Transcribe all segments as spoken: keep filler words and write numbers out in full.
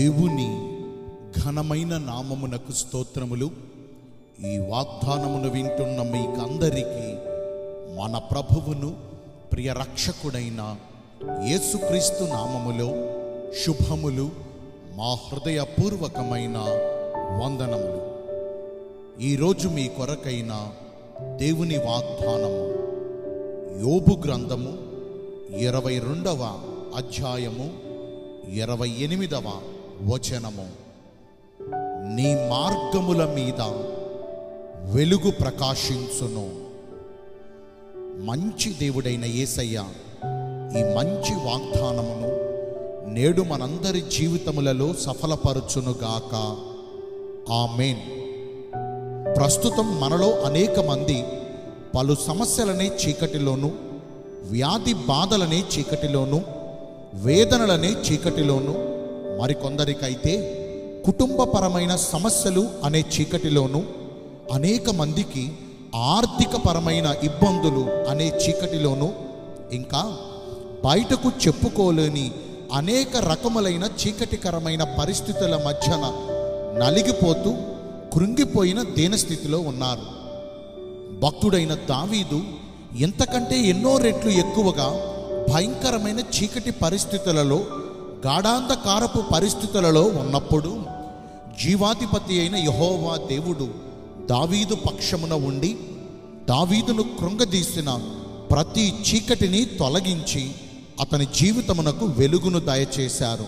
దేవుని ఘనమైన నామమునకు స్తోత్రములు. ఈ వాగ్దానమును వింటున్న మీకందరికీ మన ప్రభువును ప్రియ రక్షకుడైన యేసుక్రీస్తు నామములో శుభములు, మా హృదయపూర్వకమైన వందనములు. ఈరోజు మీ కొరకైన దేవుని వాగ్దానము యోబు గ్రంథము ఇరవై రెండవ అధ్యాయము ఇరవై ఎనిమిదవ వచనము. నీ మార్గముల మీద వెలుగు ప్రకాశించును. మంచి దేవుడైన యేసయ్య ఈ మంచి వాగ్దానమును నేడు మనందరి జీవితములలో సఫలపరచునుగాక. ఆమేన్. ప్రస్తుతం మనలో అనేక మంది పలు సమస్యలనే చీకటిలోను, వ్యాధి బాధలనే చీకటిలోను, వేదనలనే చీకటిలోను, మరికొందరికైతే కుటుంబపరమైన సమస్యలు అనే చీకటిలోను, అనేక మందికి ఆర్థికపరమైన ఇబ్బందులు అనే చీకటిలోను, ఇంకా బయటకు చెప్పుకోలేని అనేక రకములైన చీకటికరమైన పరిస్థితుల మధ్యన నలిగిపోతూ కృంగిపోయిన దీనస్థితిలో ఉన్నారు. భక్తుడైన దావీదు ఎంతకంటే ఎన్నో రెట్లు ఎక్కువగా భయంకరమైన చీకటి పరిస్థితులలో, గాఢాంధకారపు పరిస్థితులలో ఉన్నప్పుడు జీవాధిపతి అయిన యెహోవా దేవుడు దావీదు పక్షమున ఉండి దావీదును కృంగదీసిన ప్రతి చీకటిని తొలగించి అతని జీవితమునకు వెలుగును దయచేశారు.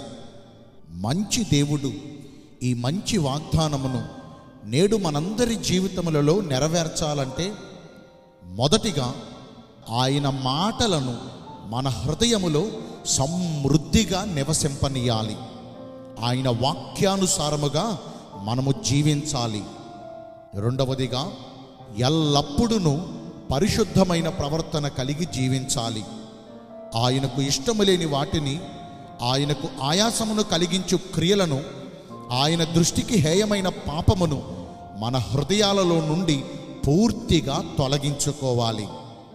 మంచి దేవుడు ఈ మంచి వాగ్దానమును నేడు మనందరి జీవితములలో నెరవేర్చాలంటే మొదటిగా ఆయన మాటలను మన హృదయములో సమృద్ధిగా నివసింపనీయాలి. ఆయన వాక్యానుసారముగా మనము జీవించాలి. రెండవదిగా ఎల్లప్పుడూ పరిశుద్ధమైన ప్రవర్తన కలిగి జీవించాలి. ఆయనకు ఇష్టము లేని వాటిని, ఆయనకు ఆయాసమును కలిగించు క్రియలను, ఆయన దృష్టికి హేయమైన పాపమును మన హృదయాలలో నుండి పూర్తిగా తొలగించుకోవాలి.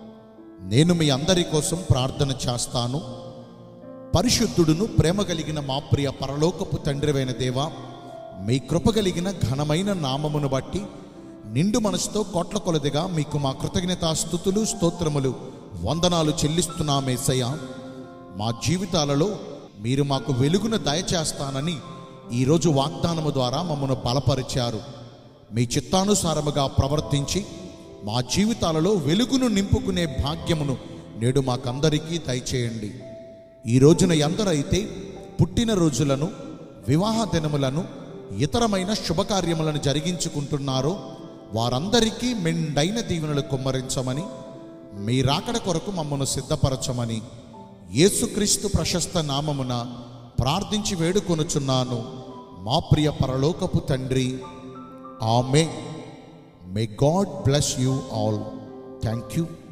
నేను మీ అందరి కోసం ప్రార్థన చేస్తాను. పరిశుద్ధుడును ప్రేమ కలిగిన మా ప్రియ పరలోకపు తండ్రివైన దేవా, మీ కృప కలిగిన ఘనమైన నామమును బట్టి నిండు మనసుతో కోట్ల కొలదిగా మీకు మా కృతజ్ఞతా స్తుతులు, స్తోత్రములు, వందనాలు చెల్లిస్తున్నామేసయ్య. మా జీవితాలలో మీరు మాకు వెలుగును దయచేస్తానని ఈరోజు వాగ్దానము ద్వారా మమ్మను బలపరిచారు. మీ చిత్తానుసారముగా ప్రవర్తించి మా జీవితాలలో వెలుగును నింపుకునే భాగ్యమును నేడు మాకందరికీ దయచేయండి. ఈ రోజున ఎందరైతే పుట్టినరోజులను, వివాహ దినములను, ఇతరమైన శుభకార్యములను జరిగించుకుంటున్నారో వారందరికీ మెండైన దీవెనలు కుమ్మరించమని, మీ రాకడ కొరకు మమ్మను సిద్ధపరచమని యేసుక్రీస్తు ప్రశస్త నామమున ప్రార్థించి వేడుకొనుచున్నాను మా ప్రియ పరలోకపు తండ్రి. ఆమేన్. May God bless you all. Thank you.